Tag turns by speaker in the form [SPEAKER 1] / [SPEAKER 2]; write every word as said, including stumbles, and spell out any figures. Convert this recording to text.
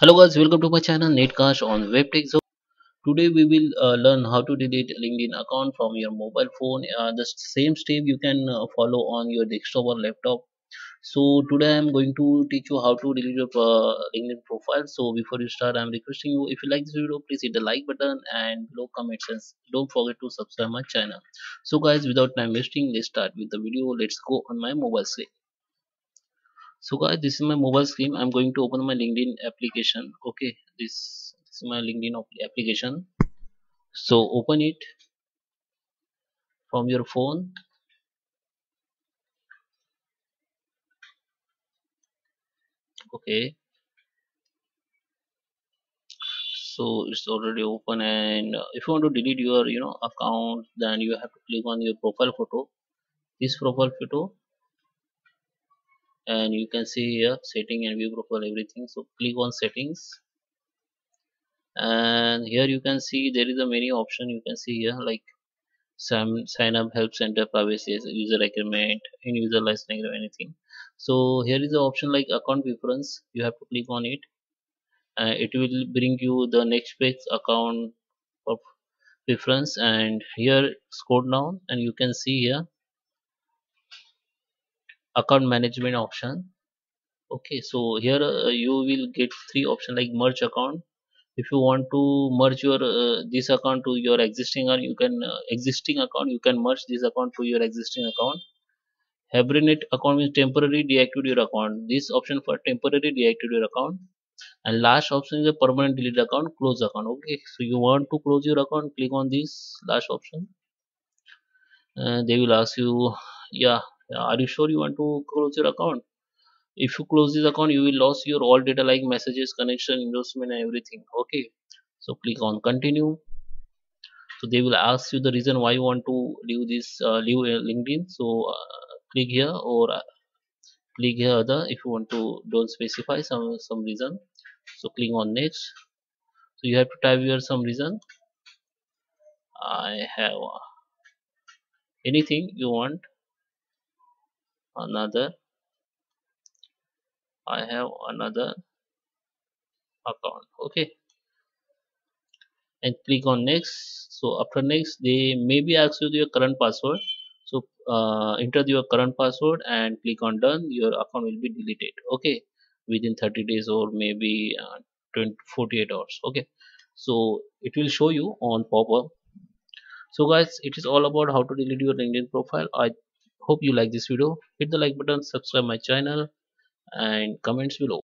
[SPEAKER 1] Hello guys, welcome to my channel Netcast on WebTech. So today we will uh, learn how to delete LinkedIn account from your mobile phone. Uh, the same step you can uh, follow on your desktop or laptop. So today I am going to teach you how to delete your uh, LinkedIn profile. So before you start, I am requesting you, if you like this video, please hit the like button and below comments and don't forget to subscribe my channel. So guys, without time wasting, let's start with the video. Let's go on my mobile screen. So guys, this is my mobile screen. I'm going to open my LinkedIn application. Okay, this, this is my LinkedIn op- application. So open it from your phone. Okay, so it's already open, and uh, if you want to delete your you know account, then you have to click on your profile photo, this profile photo, and you can see here setting and view profile everything. So click on settings, and here you can see there is a many option. You can see here like some sign up, help center, privacy, user requirement, in user license, anything. So here is the option like account preference. You have to click on it. Uh, it will bring you the next page account of preference, and here scroll down and you can see here account management option. Okay, so here uh, you will get three options like merge account. If you want to merge your uh, this account to your existing account, you can uh, existing account you can merge this account to your existing account. Hibernate account means temporary deactivate your account. This option for temporary deactivate your account. And last option is a permanent delete account, close account. Okay, so you want to close your account, click on this last option. And they will ask you, yeah, yeah, are you sure you want to close your account? If you close this account, you will lose your all data like messages, connection, endorsement, and everything. Okay, so click on continue. So they will ask you the reason why you want to leave this uh, leave uh, LinkedIn. So uh, click here or uh, click here other if you want to don't specify some some reason. So click on next. So you have to type here some reason. I have uh, anything you want. Another, I have another account. Okay, and click on next. So after next, they maybe ask you your current password. So uh, enter your current password and click on done. Your account will be deleted. Okay, within thirty days or maybe uh, twenty, forty-eight hours. Okay, so it will show you on pop-up. So guys, it is all about how to delete your LinkedIn profile. I hope you like this video. Hit the like button, subscribe my channel, and comments below.